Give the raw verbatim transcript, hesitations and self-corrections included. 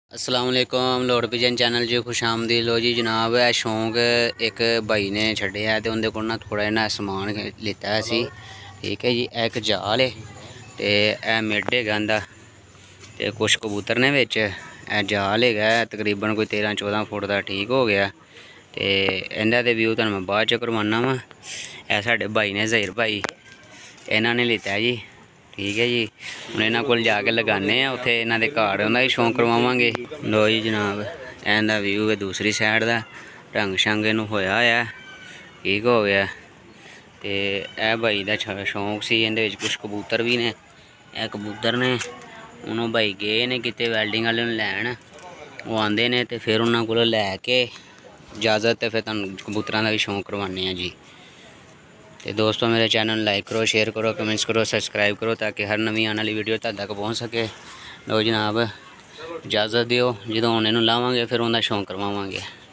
अस्सलाम वालेकुम load pigeon channel जी खुश आमदी। लो जी जनाब है शौक एक भाई ने छड्डिया है तो उनके को ना थोड़ा इन्ना समान लिता है असी। ठीक है जी, एक जाल है तो यह मिड है आंदा तो कुछ कबूतर ने बिच जाल है तकरीबन कोई तेरह चौदह फुट का ठीक हो गया। तो इन्हों के व्यू तुहानूं मैं बाद च करवाना वा। यह साडे भाई ने जहीर भाई इन्होंने लिता है जी। ठीक है जी, हम इन्होंने को जाके लगाने उत्थे इन्हों के घर उन्होंने भी शौक करवावे। लो जी जनाब इनका व्यू है दूसरी साइड का, रंग शंग इनू होया है ठीक हो गया। तो यह भाई का शौक सी, इहदे कुछ कबूतर भी ने, यह कबूतर ने उन्होंने भाई गए ने किते वैल्डिंग वाले लैन, वो आते ने तो फिर उन्होंने को लैके इजाजत तो फिर तुहानूं कबूतरों का भी शौक करवाने जी। तो दोस्तों मेरे चैनल लाइक करो, शेयर करो, कमेंट्स करो, सब्सक्राइब करो ताकि हर नवी आने वाली वीडियो तुहाडे तक पहुँच सके। लो जनाब इजाज़त दिओ, जो हुण इहनूं लावांगे फिर उनका शौक करवावांगे।